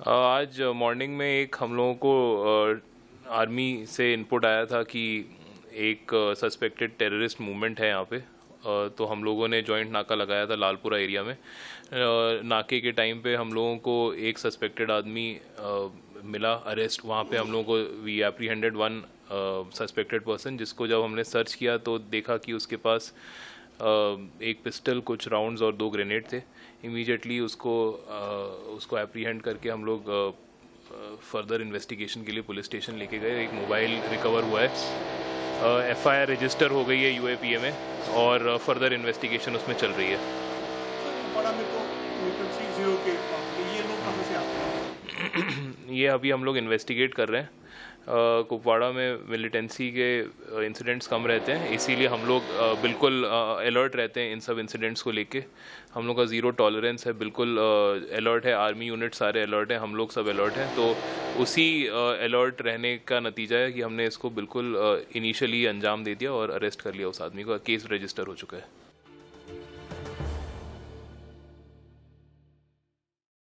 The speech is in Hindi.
आज मॉर्निंग में एक हम लोगों को आर्मी से इनपुट आया था कि एक सस्पेक्टेड टेररिस्ट मूवमेंट है यहाँ पे। तो हम लोगों ने जॉइंट नाका लगाया था लालपुरा एरिया में। नाके के टाइम पे हम लोगों को एक सस्पेक्टेड आदमी मिला अरेस्ट। वहाँ पे हम लोगों को we apprehended one suspected person, जिसको जब हमने सर्च किया तो देखा कि उसके पास एक पिस्टल, कुछ राउंड्स और 2 ग्रेनेड थे। इमीडिएटली उसको एप्रीहेंड करके हम लोग फर्दर इन्वेस्टिगेशन के लिए पुलिस स्टेशन लेके गए। एक मोबाइल रिकवर हुआ है, एफआईआर रजिस्टर हो गई है यूएपीए में और फर्दर इन्वेस्टिगेशन उसमें चल रही है। ये अभी हम लोग इन्वेस्टिगेट कर रहे हैं। कुपवाड़ा में मिलिटेंसी के इंसिडेंट्स कम रहते हैं, इसीलिए हम लोग बिल्कुल अलर्ट रहते हैं इन सब इंसिडेंट्स को लेके। हम लोग का ज़ीरो टॉलरेंस है, बिल्कुल अलर्ट है। आर्मी यूनिट सारे अलर्ट हैं, हम लोग सब अलर्ट हैं। तो उसी अलर्ट रहने का नतीजा है कि हमने इसको बिल्कुल इनिशियली अंजाम दे दिया और अरेस्ट कर लिया उस आदमी को। केस रजिस्टर हो चुका है।